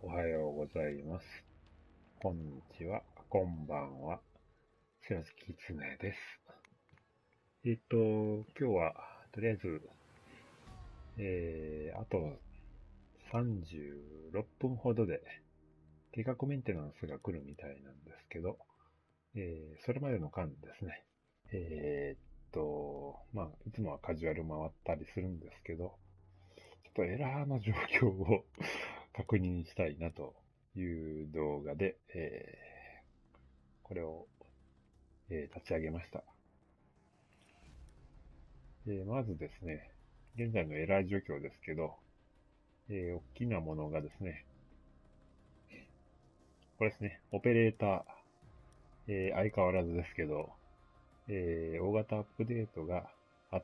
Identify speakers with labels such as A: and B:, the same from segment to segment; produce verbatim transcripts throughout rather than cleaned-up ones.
A: おはようございます。こんにちは。こんばんは。しらすきつねです。えっと、今日は、とりあえず、えー、あとさんじゅうろっぷんほどで計画メンテナンスが来るみたいなんですけど、えー、それまでの間ですね、えーっと、まあ、いつもはカジュアル回ったりするんですけど、ちょっとエラーの状況を確認したいなという動画で、えー、これをえー立ち上げました。えーまずですね、現在のエラー状況ですけど、えー大きなものがですね、これですね、オペレーター、えー相変わらずですけど、えー大型アップデートがあって、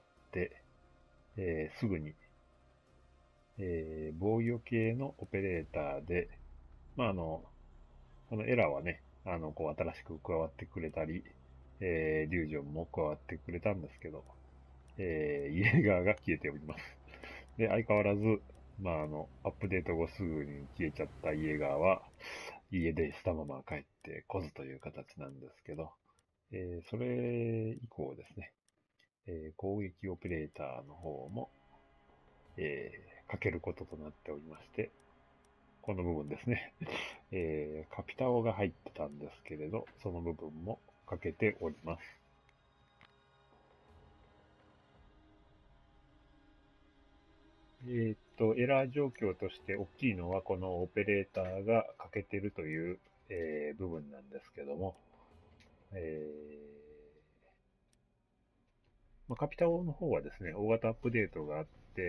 A: えーすぐに、えー防御系のオペレーターで、まあ、あの、このエラーはね、あの、こう新しく加わってくれたり、えー、リュージョンも加わってくれたんですけど、えー、イエーガーが消えております。で、相変わらず、まあ、あの、アップデート後すぐに消えちゃったイエガーは、家でしたまま帰ってこずという形なんですけど、えーそれ以降ですね、えー攻撃オペレーターの方も、えーかけることとなっておりまして、この部分ですね、えーカピタオが入ってたんですけれど、その部分もかけております。えーっと、エラー状況として大きいのはこのオペレーターが欠けてるという、えー部分なんですけども、えーまあ、カピタオの方はですね、大型アップデートがあって、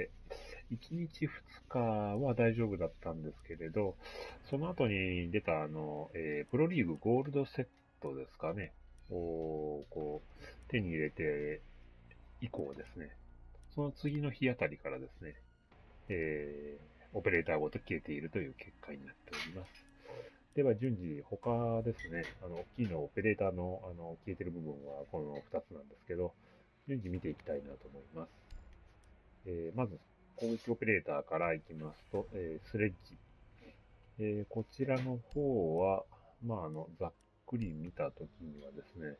A: いちにちふつかは大丈夫だったんですけれど、その後に出たあの、えープロリーグゴールドセットですかね、をこう手に入れて以降ですね、その次の日あたりからですね、えー、オペレーターごと消えているという結果になっております。では順次、他ですね、あの、大きいのオペレーターの、あの、消えてる部分はこのふたつなんですけど、順次見ていきたいなと思います。えー、まず、攻撃オペレーターからいきますと、えー、スレッジ。えー、こちらの方は、まあ、あの、ざっくり見たときにはですね、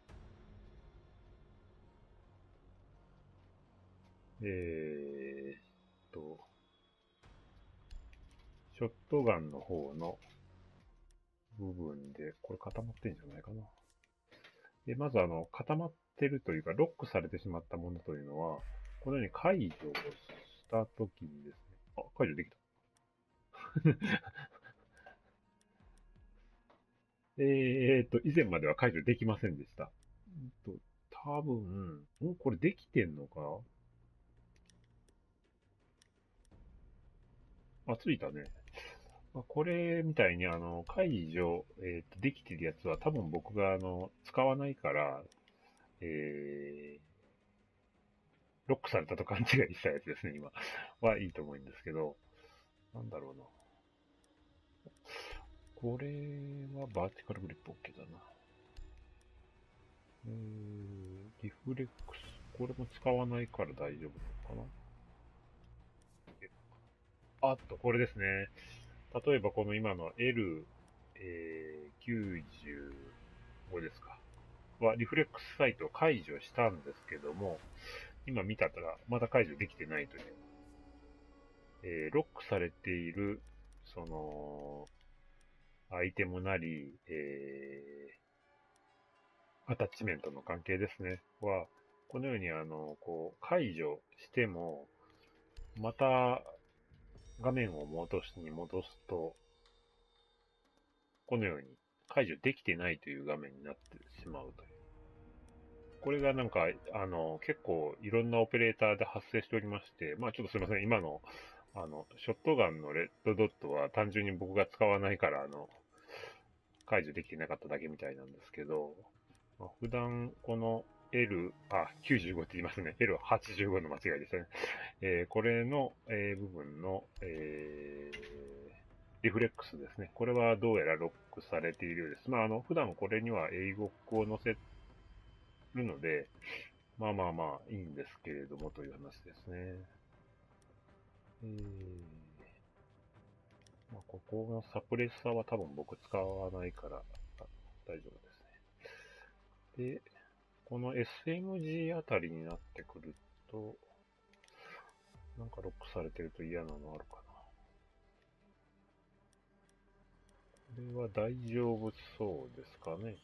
A: えーっと、ショットガンの方の部分で、これ固まってんじゃないかな。で、まずあの、固まってるというか、ロックされてしまったものというのは、このように解除をしたときにですね、あ、解除できた。えーっと、以前までは解除できませんでした。うんと、多分、んこれできてんのかあ、ついたね。まあ、これみたいにあの、解除、えーっと、できてるやつは多分僕があの、使わないから、えー、ロックされたと勘違いしたやつですね、今。はいいと思うんですけど、なんだろうな。これはバーティカルグリップ OK だな。えー、リフレックス。これも使わないから大丈夫なのかな。あっと、これですね。例えばこの今の エル、えー、きゅうじゅうごですか。は、リフレックスサイトを解除したんですけども、今見たらまだ解除できてないという。えー、ロックされている、その、アイテムなり、えー、アタッチメントの関係ですね。は、このようにあの、こう、解除しても、また画面を戻しに戻すと、このように解除できてないという画面になってしまうという。これがなんか、あの、結構いろんなオペレーターで発生しておりまして、まあちょっとすいません、今の、あの、ショットガンのレッドドットは単純に僕が使わないから、あの、解除できてなかっただけみたいなんですけど、まあ、普段この L、あ、きゅうじゅうごって言いますね。エルはちじゅうご の間違いですね。えー、これの、えー部分の、えー、リフレックスですね。これはどうやらロックされているようです。まあ、あの、普段これには英語を載せるので、まあまあまあ、いいんですけれどもという話ですね。えー、 まあ、ここのサプレッサーは多分僕使わないから大丈夫ですね。で、この エスエムジー あたりになってくると、なんかロックされてると嫌なのあるかな。これは大丈夫そうですかね。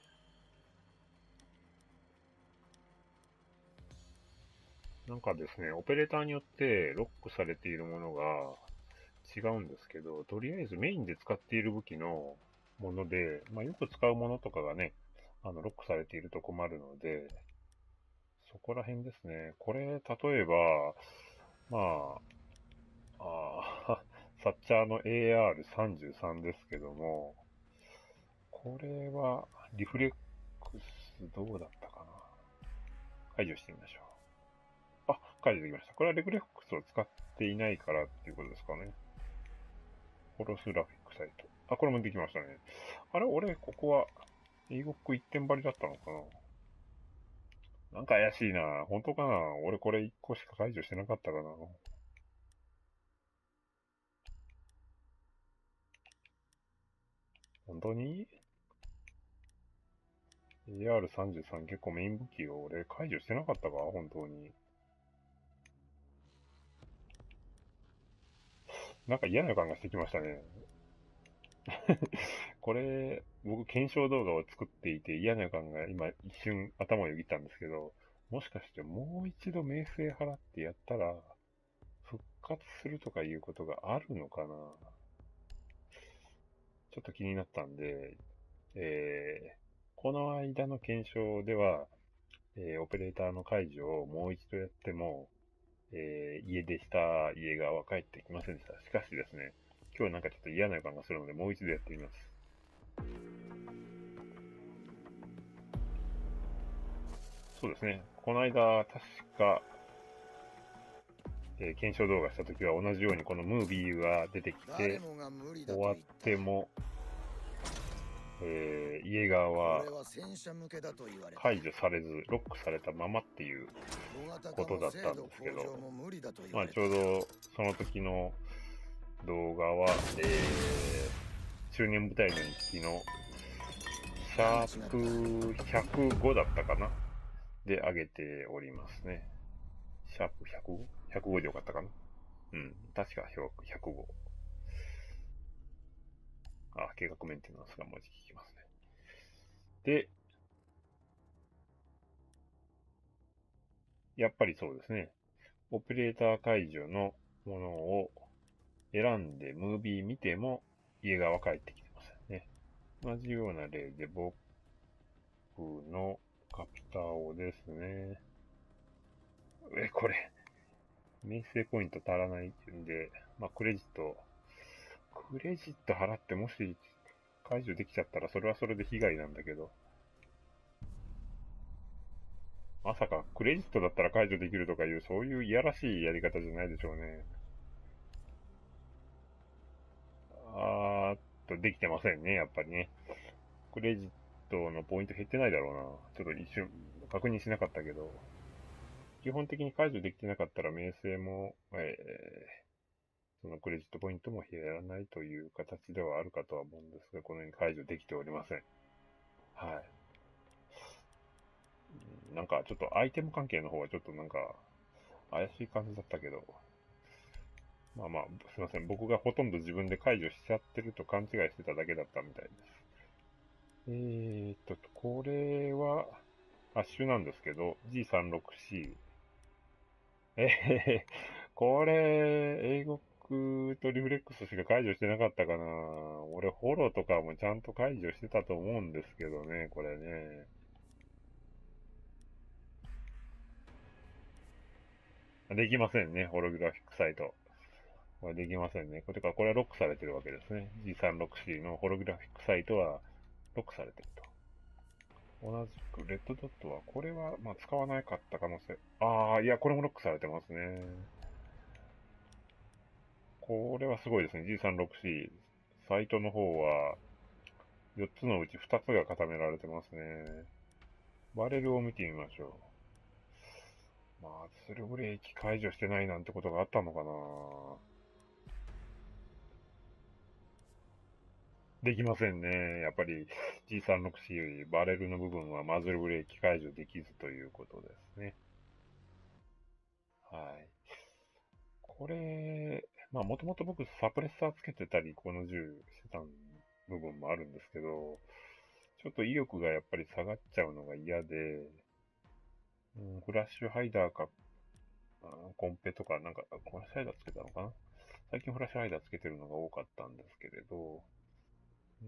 A: なんかですね、オペレーターによってロックされているものが違うんですけど、とりあえずメインで使っている武器のもので、まあ、よく使うものとかがね、あの、ロックされていると困るので、そこら辺ですね。これ、例えば、まあ、あーサッチャーの エーアールさんじゅうさん ですけども、これは、リフレックスどうだったかな。解除してみましょう。あ、解除できました。これはリフレックスを使っていないからっていうことですかね。ホロスラフィックサイト。あ、これもできましたね。あれ、俺、ここは、英国一点張りだったのかな。なんか怪しいな。本当かな。俺これ一個しか解除してなかったかな。本当に エーアールさんじゅうさん 結構メイン武器を俺解除してなかったか本当に。なんか嫌な予感がしてきましたね。これ、僕検証動画を作っていて嫌な予感が今一瞬頭をよぎったんですけど、もしかしてもう一度名声払ってやったら復活するとかいうことがあるのかな。ちょっと気になったんで、えー、この間の検証では、えーオペレーターの解除をもう一度やっても、えー家出した家側は帰ってきませんでした。しかしですね、今日なんかちょっと嫌な予感がするので、もう一度やってみます。そうですね、この間、確か、えー検証動画した時は同じようにこのムービーが出てきて、終わっても、えー家側は解除されず、ロックされたままっていうことだったんですけど、まあちょうどその時の動画は、えー、中年部隊の日記のシャープひゃくごだったかなで上げておりますね。シャープ ひゃくご?ひゃくご でよかったかな。うん。確かひゃくご。あ、計画メンテナンスが文字聞きますね。で、やっぱりそうですね。オペレーター解除のものを選んでムービー見ても家側帰ってきてませんね。同じような例で僕のカピタオですね。え、これ、名声ポイント足らないんで、まあ、クレジット、クレジット払ってもし解除できちゃったらそれはそれで被害なんだけど、まさかクレジットだったら解除できるとかいう、そういういやらしいやり方じゃないでしょうね。あーっと、できてませんね、やっぱりね。クレジットのポイント減ってないだろうな。ちょっと一瞬確認しなかったけど、基本的に解除できてなかったら名声も、えー、そのクレジットポイントも減らないという形ではあるかとは思うんですが、このように解除できておりません。はい。なんかちょっとアイテム関係の方はちょっとなんか怪しい感じだったけど、まあまあ、すいません。僕がほとんど自分で解除しちゃってると勘違いしてただけだったみたいです。えーっと、これは、ハッシュなんですけど、ジーさんじゅうろくシー。えへへ、これ、英語とリフレックスしか解除してなかったかな。俺、フォローとかもちゃんと解除してたと思うんですけどね、これね。できませんね、ホログラフィックサイト。これできませんね。てか、これはロックされてるわけですね。ジーさんじゅうろくシー のホログラフィックサイトはロックされてると。同じく、レッドドットは、これは、まあ、使わなかった可能性。ああ、いや、これもロックされてますね。これはすごいですね。ジーさんじゅうろくシー。サイトの方は、よっつのうちふたつが固められてますね。バレルを見てみましょう。まあ、ツルブレーキ解除してないなんてことがあったのかな。 できませんね。やっぱり ジーさんじゅうろくシー バレルの部分はマズルブレーキ解除できずということですね。はい。これ、まあもともと僕サプレッサーつけてたり、この銃してた部分もあるんですけど、ちょっと威力がやっぱり下がっちゃうのが嫌で、うん、フラッシュハイダーか、あコンペとか、なんか、フラッシュハイダーつけたのかな。最近フラッシュハイダーつけてるのが多かったんですけれど、うん、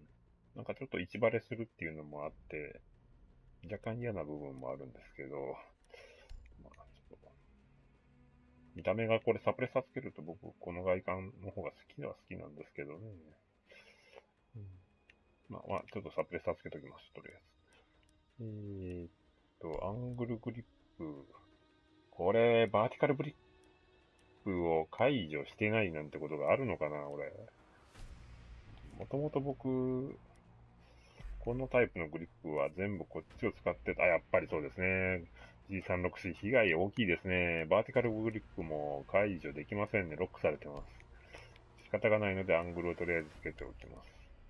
A: なんかちょっと一バレするっていうのもあって、若干嫌な部分もあるんですけど、まあ、ちょっと見た目がこれサプレッサーつけると僕、この外観の方が好きは好きなんですけどね。うん、まあまあ、ちょっとサプレッサーつけときます、とりあえず。えーっと、アングルグリップ。これ、バーティカルグリップを解除してないなんてことがあるのかな、俺。もともと僕、このタイプのグリップは全部こっちを使ってた。あ、やっぱりそうですね。ジーさんじゅうろくシー 被害大きいですね。バーティカルグリップも解除できませんね。ロックされてます。仕方がないのでアングルをとりあえずつけておきます。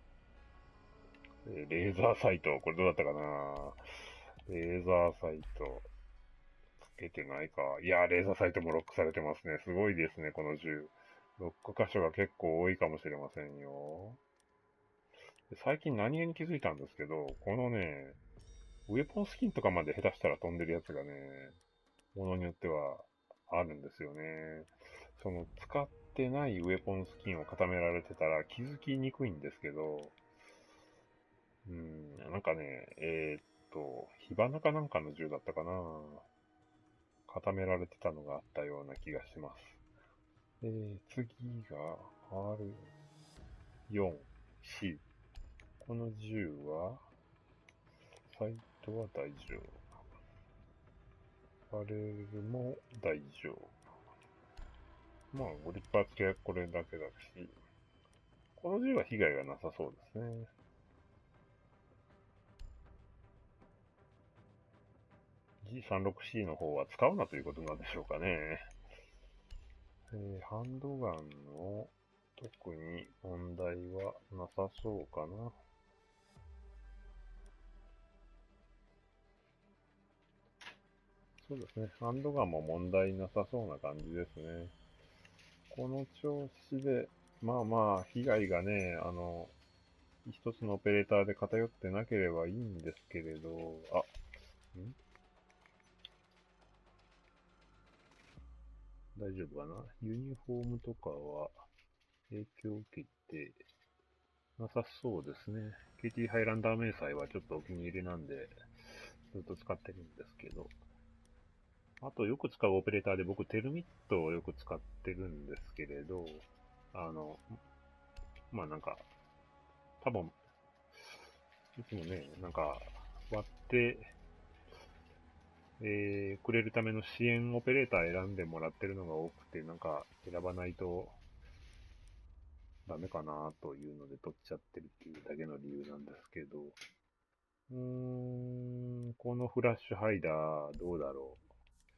A: えーレーザーサイト。これどうだったかな。レーザーサイト。つけてないか。いや、レーザーサイトもロックされてますね。すごいですね、この銃。ロック箇所が結構多いかもしれませんよ。最近何気に気づいたんですけど、このね、ウェポンスキンとかまで下手したら飛んでるやつがね、ものによってはあるんですよね。その使ってないウェポンスキンを固められてたら気づきにくいんですけど、うん、なんかね、えーっと、火花かなんかの銃だったかな。固められてたのがあったような気がします。えー、次が アールよんシー。この銃は、サイトは大丈夫。バレルも大丈夫。まあ、グリッパー付けはこれだけだし、この銃は被害がなさそうですね。ジーさんじゅうろくシー の方は使うなということなんでしょうかね。えー、ハンドガンの特に問題はなさそうかな。そうですね。ハンドガンも問題なさそうな感じですね。この調子で、まあまあ、被害がね、あの、一つのオペレーターで偏ってなければいいんですけれど、あ、ん大丈夫かな。ユニフォームとかは影響を受けてなさそうですね。ケーティー ハイランダー迷彩はちょっとお気に入りなんで、ずっと使ってるんですけど、あとよく使うオペレーターで僕テルミットをよく使ってるんですけれど、あの、まあなんか、多分、いつもね、なんか割って、えー、くれるための支援オペレーター選んでもらってるのが多くて、なんか選ばないとダメかなというので取っちゃってるっていうだけの理由なんですけど、うーん、このフラッシュハイダーどうだろう。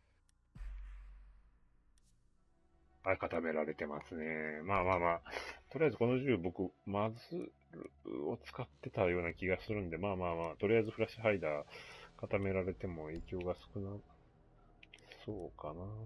A: あ、固められてますね。まあまあまあ、とりあえずこの銃僕、マズルを使ってたような気がするんで、まあまあまあ、とりあえずフラッシュハイダー固められても影響が少なそうかな。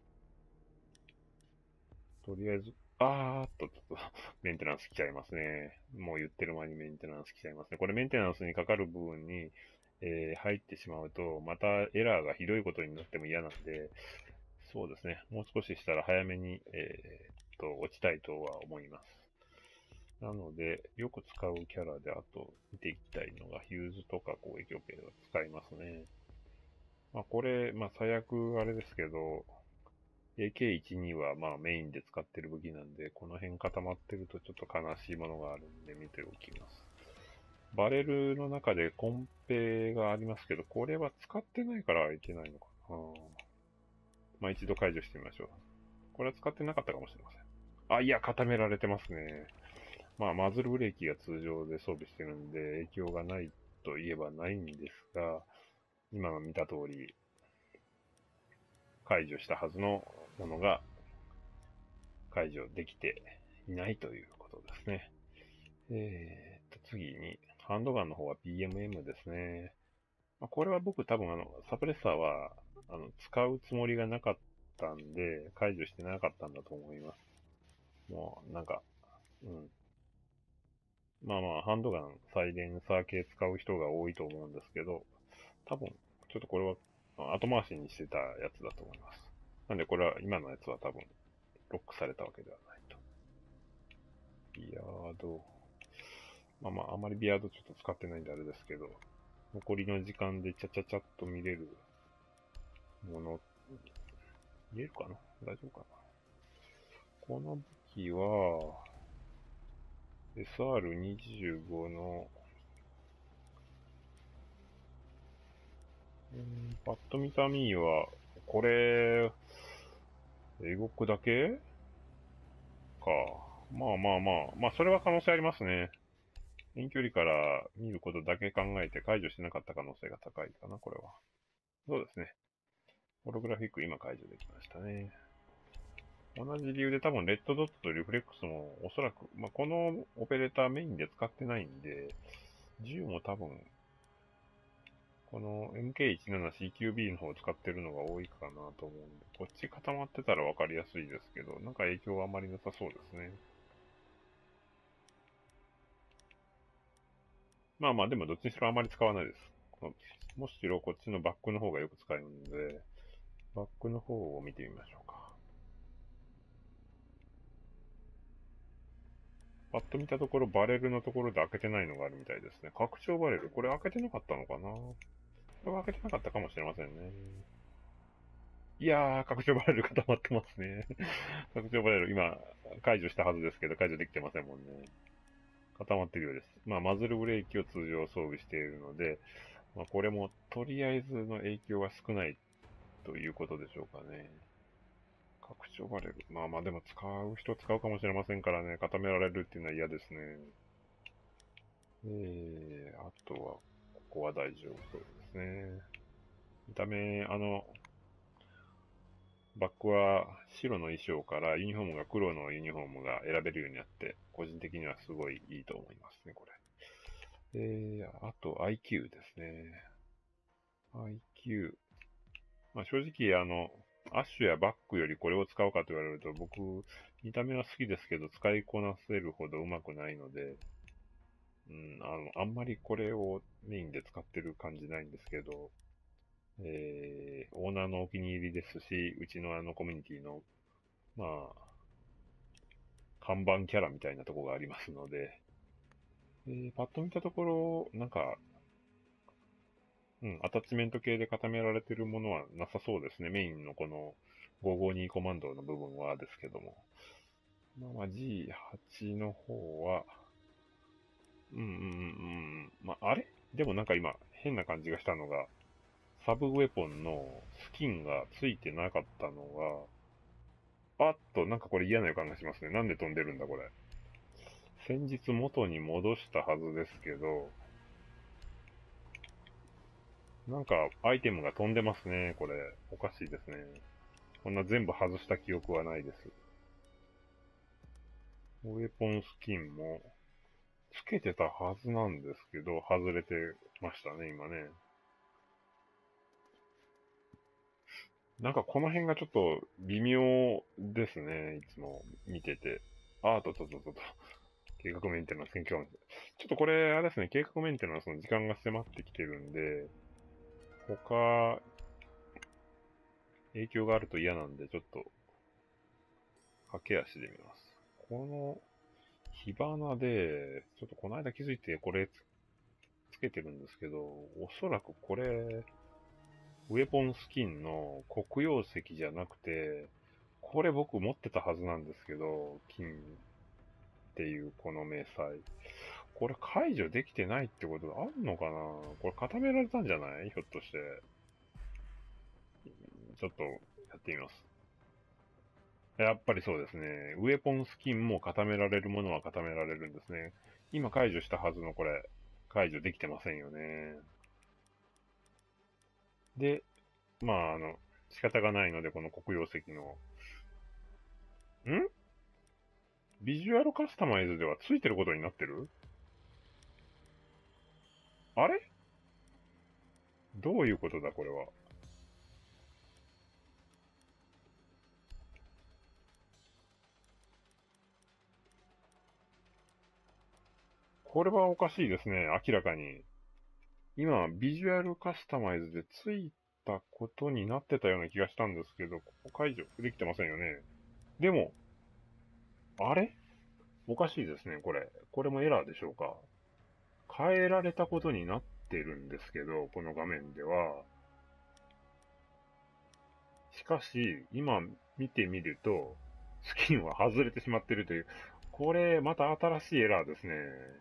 A: とりあえず、あーっと、ちょっとメンテナンス来ちゃいますね。もう言ってる間にメンテナンス来ちゃいますね。これメンテナンスにかかる部分に、えー入ってしまうと、またエラーがひどいことになっても嫌なんで、そうですね。もう少ししたら早めに、えーっと、落ちたいとは思います。なので、よく使うキャラで、あと見ていきたいのが、ヒューズとか攻撃オペを使いますね。まあ、これ、まあ、最悪あれですけど、エーケーじゅうに はまあメインで使ってる武器なんで、この辺固まってるとちょっと悲しいものがあるんで見ておきます。バレルの中でコンペがありますけど、これは使ってないからいけないのかな。まあ一度解除してみましょう。これは使ってなかったかもしれません。あ、いや、固められてますね。まあ、マズルブレーキが通常で装備してるんで、影響がないといえばないんですが、今の見た通り、解除したはずのものが解除できていないということですね。 えーっと、次に、ハンドガンの方は ピーエムエム ですね。まあ、これは僕多分あの、サプレッサーは、あの、使うつもりがなかったんで、解除してなかったんだと思います。もう、なんか、うん。まあまあ、ハンドガン、サイレンサー系使う人が多いと思うんですけど、多分、ちょっとこれは、後回しにしてたやつだと思います。なんでこれは、今のやつは多分、ロックされたわけではないと。ビアード。まあまあ、あまりビアードちょっと使ってないんであれですけど、残りの時間でチャチャチャっと見れるもの、見えるかな大丈夫かな。この武器は、エスアールにじゅうご の、うん、パッと見た目は、これ、動くだけか。まあまあまあ。まあ、それは可能性ありますね。遠距離から見ることだけ考えて解除しなかった可能性が高いかな、これは。そうですね。ホログラフィック今解除できましたね。同じ理由で多分レッドドットとリフレックスもおそらく、まあ、このオペレーターメインで使ってないんで、銃も多分、この エムケーじゅうななシーキュービー の方を使ってるのが多いかなと思うんで、こっち固まってたらわかりやすいですけど、なんか影響はあまりなさそうですね。まあまあ、でもどっちにしろあまり使わないです。このむしろこっちのバックの方がよく使うので、バックの方を見てみましょうか。パッと見たところ、バレルのところで開けてないのがあるみたいですね。拡張バレル。これ開けてなかったのかな？これは開けてなかったかもしれませんね。いやー、拡張バレル固まってますね。拡張バレル、今、解除したはずですけど、解除できてませんもんね。固まってるようです。まあ、マズルブレーキを通常装備しているので、まあ、これも、とりあえずの影響は少ないということでしょうかね。拡張バレル。まあまあ、でも使う人使うかもしれませんからね、固められるっていうのは嫌ですね。えー、あとは、ここは大丈夫そうですね。見た目、あの、バックは白の衣装からユニフォームが黒のユニフォームが選べるようになって、個人的にはすごいいいと思いますね、これ。えー、あと アイキュー ですね。アイキュー。まあ正直、あの、アッシュやバックよりこれを使うかと言われると、僕、見た目は好きですけど、使いこなせるほど上手くないので、うん、あの、あんまりこれをメインで使ってる感じないんですけど、えー、オーナーのお気に入りですし、うちのあのコミュニティの、まあ、看板キャラみたいなところがありますので、えー、パッと見たところ、なんか、うん、アタッチメント系で固められてるものはなさそうですね。メインのこのごーごーにコマンドの部分はですけども。まあまあ ジーはち の方は、うんうんうんうん。まあ、あれでもなんか今変な感じがしたのが、サブウェポンのスキンがついてなかったのが、あっと、なんかこれ嫌な予感がしますね。なんで飛んでるんだこれ。先日元に戻したはずですけど、なんかアイテムが飛んでますね、これ。おかしいですね。こんな全部外した記憶はないです。ウェポンスキンも、つけてたはずなんですけど、外れてましたね、今ね。なんかこの辺がちょっと微妙ですね、いつも見てて。あーと、と、と、と、と。計画メンテナンス、研究ちょっとこれ、あれですね、計画メンテナンスの時間が迫ってきてるんで、他、影響があると嫌なんで、ちょっと、駆け足で見ます。この、火花で、ちょっとこの間気づいてこれつつけてるんですけど、おそらくこれ、ウェポンスキンの黒曜石じゃなくて、これ僕持ってたはずなんですけど、金っていうこの明細。これ解除できてないってことあるのかな？これ固められたんじゃない？ひょっとして。ちょっとやってみます。やっぱりそうですね。ウェポンスキンも固められるものは固められるんですね。今解除したはずのこれ、解除できてませんよね。で、まあ、あの、仕方がないので、この黒曜石の、んビジュアルカスタマイズではついてることになってる？あれ？どういうことだ、これは。これはおかしいですね、明らかに。今、ビジュアルカスタマイズでついたことになってたような気がしたんですけど、ここ解除できてませんよね。でも、あれ？おかしいですね、これ。これもエラーでしょうか。変えられたことになってるんですけど、この画面では。しかし、今見てみると、スキンは外れてしまっているという、これ、また新しいエラーですね。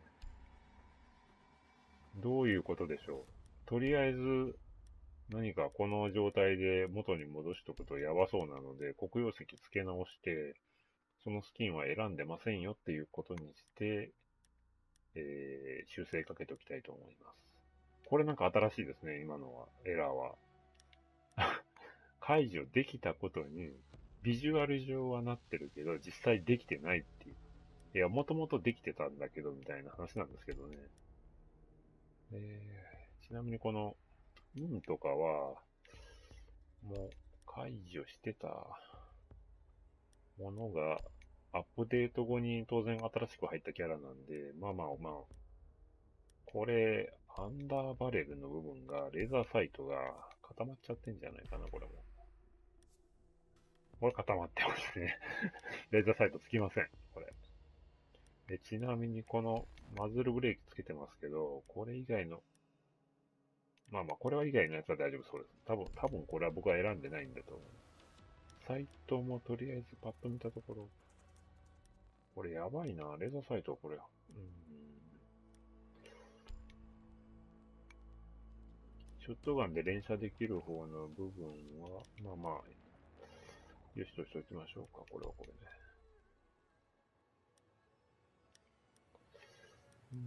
A: どういうことでしょう。とりあえず、何かこの状態で元に戻しとくとやばそうなので、黒曜石付け直して、そのスキンは選んでませんよっていうことにして、えー、修正かけておきたいと思います。これなんか新しいですね、今のは、エラーは。解除できたことに、ビジュアル上はなってるけど、実際できてないっていう。いや、もともとできてたんだけど、みたいな話なんですけどね。えー、ちなみにこの、インとかは、もう解除してたものが、アップデート後に当然新しく入ったキャラなんで、まあまあまあ、これ、アンダーバレルの部分が、レーザーサイトが固まっちゃってんじゃないかな、これも。これ固まってますね。レーザーサイトつきません、これ。で、ちなみにこのマズルブレーキつけてますけど、これ以外の、まあまあ、これは以外のやつは大丈夫そうです。多分、多分これは僕は選んでないんだと思う。サイトもとりあえずパッと見たところ、これやばいな。レーザーサイトこれ。うん。ショットガンで連射できる方の部分は、まあまあ、よしとしておきましょうか。これはこれで。うん。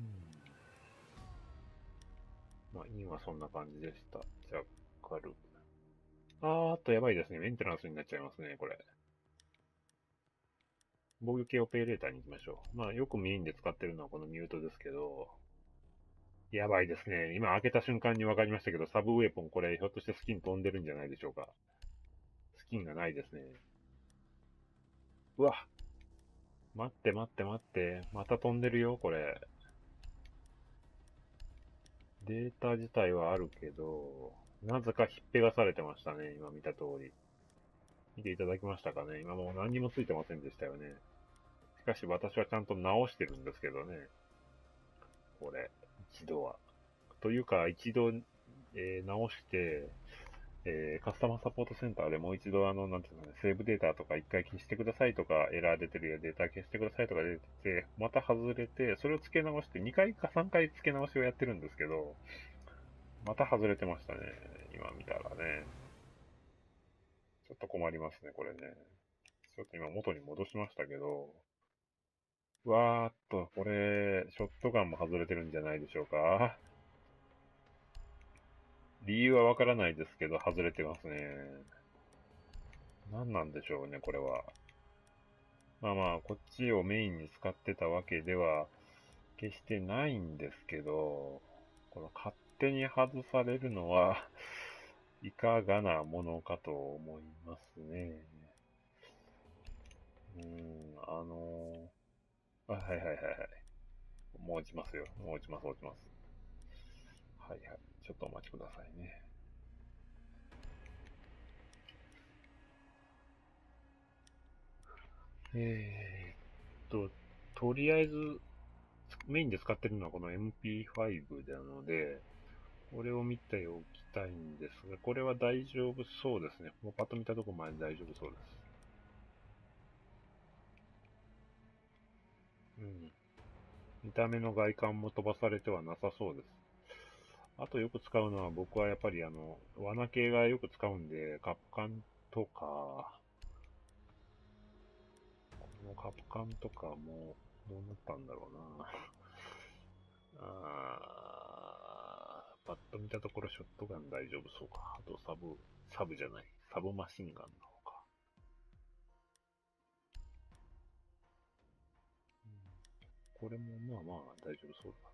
A: まあ、インはそんな感じでした。じゃあ、カル。あーっと、やばいですね。メンテナンスになっちゃいますね、これ。防御系オペレーターに行きましょう。まあ、よくメインで使ってるのはこのミュートですけど、やばいですね。今開けた瞬間に分かりましたけど、サブウェポンこれひょっとしてスキン飛んでるんじゃないでしょうか。スキンがないですね。うわ、待って待って待って。また飛んでるよ、これ。データ自体はあるけど、なぜかひっぺがされてましたね、今見た通り。見ていただきましたかね。今もう何にもついてませんでしたよね。しかし私はちゃんと直してるんですけどね。これ、一度は。というか、一度、えー直して、えーカスタマーサポートセンターでもう一度、あの、なんていうのね、セーブデータとか一回消してくださいとか、エラー出てるやデータ消してくださいとか出てて、また外れて、それを付け直してにかいかさんかい付け直しをやってるんですけど、また外れてましたね。今見たらね。ちょっと困りますね、これね。ちょっと今元に戻しましたけど、うわーっと、これ、ショットガンも外れてるんじゃないでしょうか。理由はわからないですけど、外れてますね。何なんでしょうね、これは。まあまあ、こっちをメインに使ってたわけでは決してないんですけど、この勝手に外されるのはいかがなものかと思いますね。うーん、あのー、あ、はいはいはいはい。もう落ちますよ。もう落ちます、落ちます。はいはい。ちょっとお待ちくださいね。えーっと、とりあえず、メインで使ってるのはこの エムピーファイブ なので、これを見ておきたいんですが、これは大丈夫そうですね。もうパッと見たところまで大丈夫そうです。うん。見た目の外観も飛ばされてはなさそうです。あとよく使うのは僕はやっぱりあの、罠系がよく使うんで、カプカンとか、このカプカンとかも、どうなったんだろうな。あー、パッと見たところショットガン大丈夫そうか。あとサブ、サブじゃない。サブマシンガンの方か。 これもまあまあ大丈夫そうだな。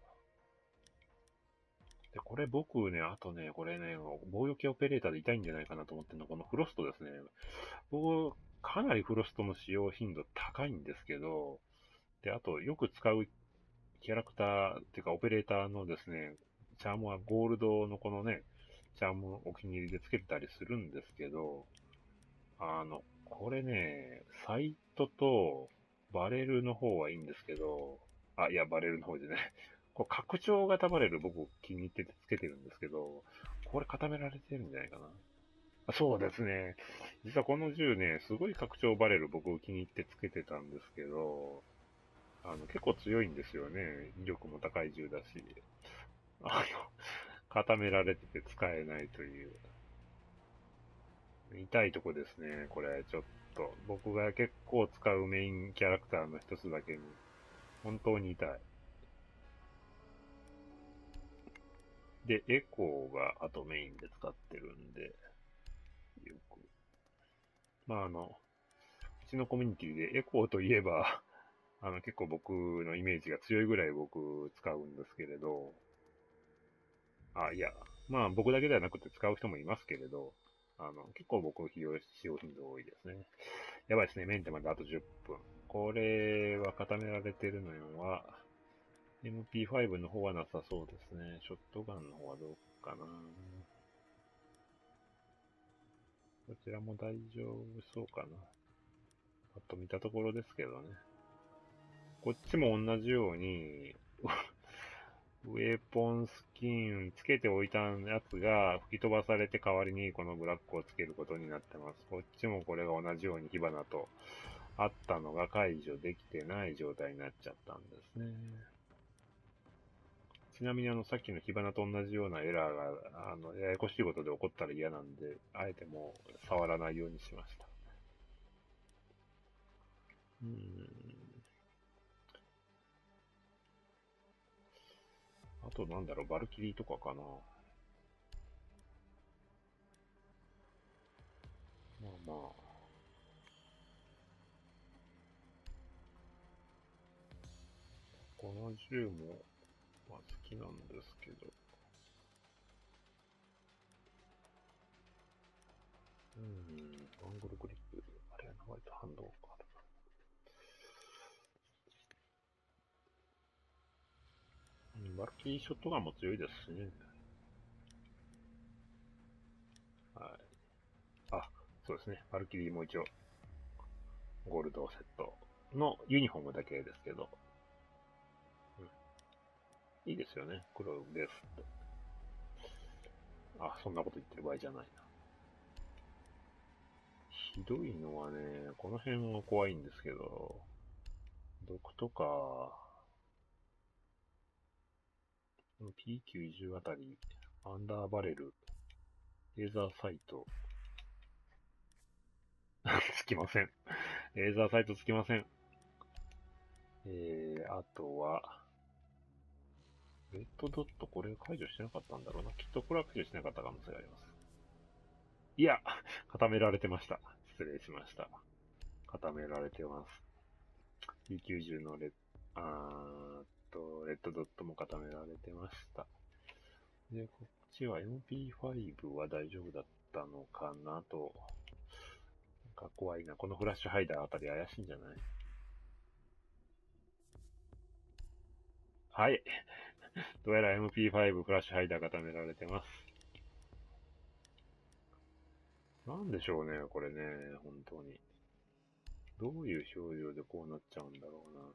A: で、これ僕ね、あとね、これね、防御系オペレーターで痛いんじゃないかなと思ってるのは、このフロストですね。僕、かなりフロストの使用頻度高いんですけど、で、あと、よく使うキャラクターっていうか、オペレーターのですね、チャームはゴールドのこのね、チャームお気に入りでつけてたりするんですけど、あの、これね、サイトとバレルの方はいいんですけど、あ、いや、バレルの方でね、これ拡張型バレル僕気に入っててつけてるんですけど、これ固められてるんじゃないかな。あそうですね。実はこの銃ね、すごい拡張バレル僕気に入ってつけてたんですけど、あの、結構強いんですよね。威力も高い銃だし。あの、固められてて使えないという。痛いとこですね、これ、ちょっと。僕が結構使うメインキャラクターの一つだけに。本当に痛い。で、エコーがあとメインで使ってるんで、よく。まあ、あの、うちのコミュニティでエコーといえば、あの、結構僕のイメージが強いぐらい僕使うんですけれど、あ、いや、まあ僕だけではなくて使う人もいますけれど、あの、結構僕使用使用頻度多いですね。やばいですね、メンテまであとじゅっぷん。これは固められてるのは、エムピーファイブ の方はなさそうですね。ショットガンの方はどうかな。こちらも大丈夫そうかな。パッと見たところですけどね。こっちも同じように、ウェポンスキンつけておいたやつが吹き飛ばされて代わりにこのブラックをつけることになってます。こっちもこれが同じように火花とあったのが解除できてない状態になっちゃったんですね。ちなみにあのさっきの火花と同じようなエラーがあのややこしいことで起こったら嫌なんで、あえてもう触らないようにしました。うーん。あとなんだろう、バルキリーとかかな。まあまあ。この銃も、まあ、好きなんですけど。うーん、アングルグリップ。あれは割と反動があるな。うん、バルキリーショットガンも強いですしね。はい。あ、そうですね。バルキリーも一応、ゴールドセットのユニフォームだけですけど。うん、いいですよね。黒ですって。あ、そんなこと言ってる場合じゃないな。ひどいのはね、この辺は怖いんですけど、毒とか、ピーきゅうじゅう あたり、アンダーバレル、レーザーサイト、つきません。レーザーサイトつきません。えー、あとは、レッドドットこれ解除してなかったんだろうな。きっとこれは解除してなかった可能性があります。いや、固められてました。失礼しました。固められてます。ピーきゅうじゅう のレッ、あーっと、レッドドットも固められてました。で、こっちは エムピーファイブ は大丈夫だったのかなと。なんか怖いな。このフラッシュハイダーあたり怪しいんじゃない？はい。どうやら エムピーファイブ フラッシュハイダー固められてます。なんでしょうね、これね、本当に。どういう表情でこうなっちゃうんだろうな。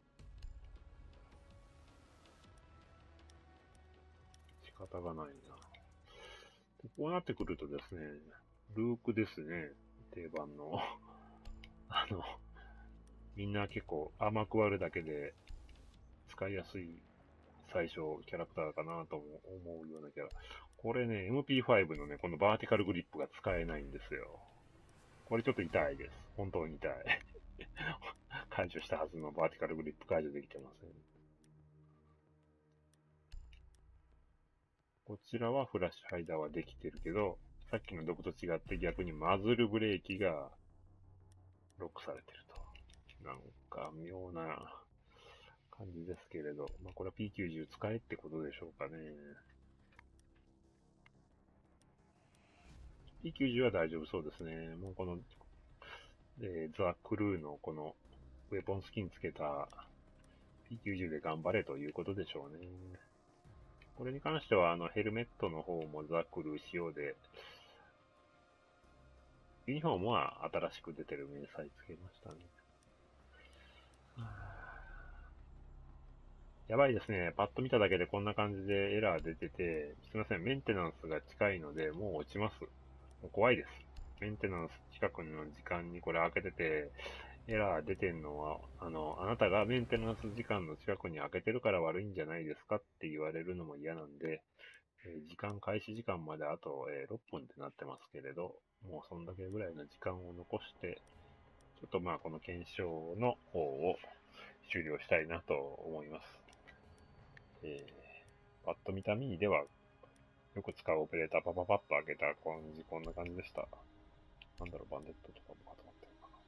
A: 仕方がないな。こうなってくるとですね、ルークですね、定番の。あの、みんな結構甘く割るだけで使いやすい最初キャラクターかなと思うようなキャラ。これね、エムピーファイブ のね、このバーティカルグリップが使えないんですよ。これちょっと痛いです。本当に痛い。解除したはずのバーティカルグリップ解除できてません。こちらはフラッシュハイダーはできてるけど、さっきの毒と違って逆にマズルブレーキがロックされてると。なんか妙な感じですけれど、まあ、これは ピーきゅうじゅう 使えってことでしょうかね。ピーきゅうじゅう は大丈夫そうですね。もうこの、えーザ・クルーのこのウェポンスキンつけた ピーきゅうじゅう で頑張れということでしょうね。これに関しては、あの、ヘルメットの方もザ・クルー仕様で、ユニフォームは新しく出てる明細つけましたね。やばいですね。パッと見ただけでこんな感じでエラー出てて、すいません。メンテナンスが近いので、もう落ちます。もう怖いです。メンテナンス近くの時間にこれ開けてて、エラー出てんのは、あの、あなたがメンテナンス時間の近くに開けてるから悪いんじゃないですかって言われるのも嫌なんで、えー時間、開始時間まであと、えーろっぷんってなってますけれど、もうそんだけぐらいの時間を残して、ちょっとまあこの検証の方を終了したいなと思います。えー、パッと見た目ではよく使うオペレーターパパパッと開けた感じ、こんな感じでした。なんだろう、バンデットとかも固まってるか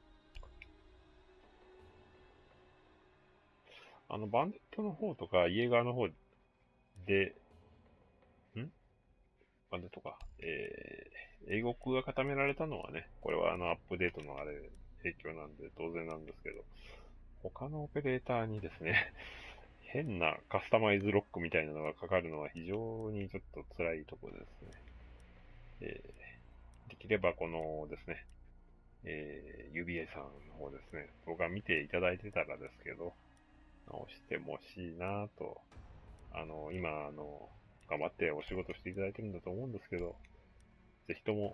A: な。あの、バンデットの方とか、イエガーの方で、んバンデットか。えー、英国が固められたのはね、これはあの、アップデートのあれ、影響なんで当然なんですけど、他のオペレーターにですね、変なカスタマイズロックみたいなのがかかるのは非常にちょっと辛いところですね。えー、できればこのですね、えー、ユービーエー さんの方ですね、僕が見ていただいてたらですけど、直しても欲しいなぁと、あの、今、あの、頑張ってお仕事していただいてるんだと思うんですけど、ぜひとも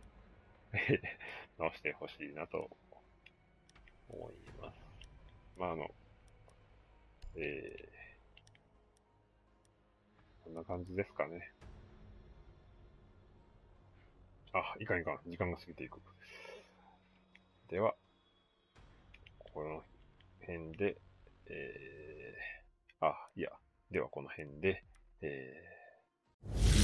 A: 直してほしいなと思います。まあ、あの、えー、こんな感じですかね。あ、いかんいかん。時間が過ぎていく。では、この辺で、えー、あ、いや、ではこの辺で、えー